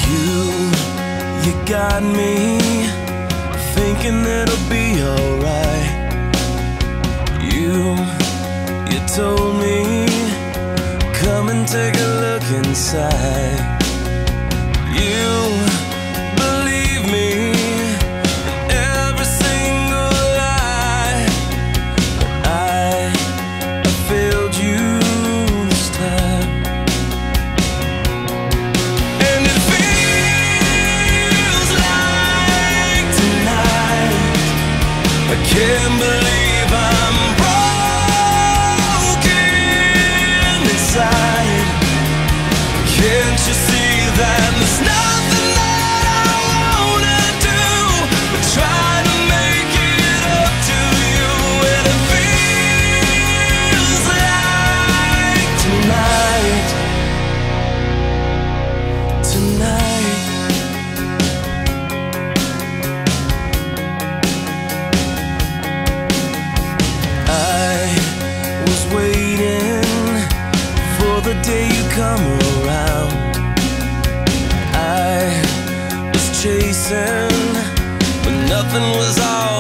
You got me thinking it'll be alright. You told me, come and take a look inside. You believe me in every single lie, but I failed you this time. And it feels like tonight I can't believe I'm broken inside. Can't you see that there's nothing that I wanna do but try to make it up to you? And it feels like tonight, tonight. I was waiting for the day you come around. I was chasing, but nothing was all